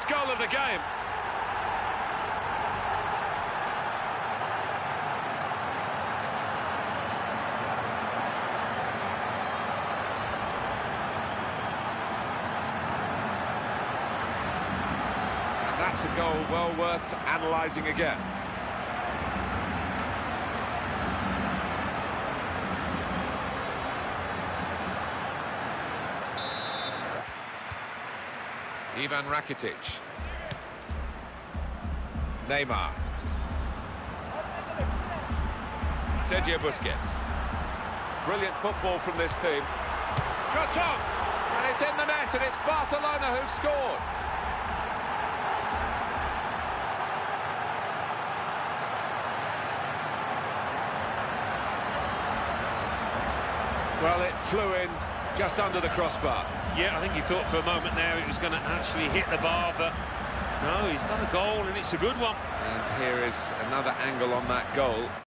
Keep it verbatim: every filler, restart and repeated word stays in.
first goal of the game. And that's a goal well worth analysing again. Ivan Rakitic. Neymar. Sergio Busquets. Brilliant football from this team. Shot on! And it's in the net, and it's Barcelona who've scored. Well, it flew in just under the crossbar. Yeah, I think you thought for a moment there it was going to actually hit the bar, but no, he's got a goal and it's a good one. And here is another angle on that goal.